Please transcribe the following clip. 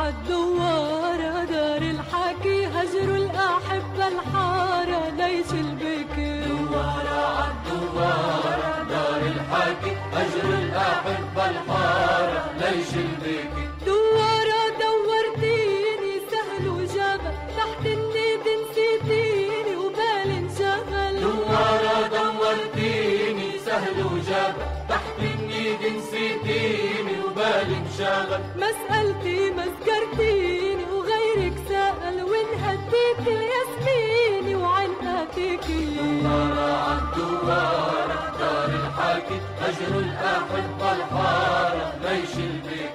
عالدوارة دار الحكي هجر الأحبة الحارة ليش البكي. دوارة عالدوارة دار الحكي هجر الأحبة الحارة ليش البكي. دوارة دورتيني سهل وجبل تحت النيد نسيتيني وبالي انشغل. دوارة دورتيني سهل وجبل تحت النيد نسيتيني وبالي انشغل. مسألتي مسكرتيني وغيرك سأل وانهديت الياسميني وعنقاتيكي. دوارة عالدوارة دار الحكي هجر الأحبة الحارة ليش البكي.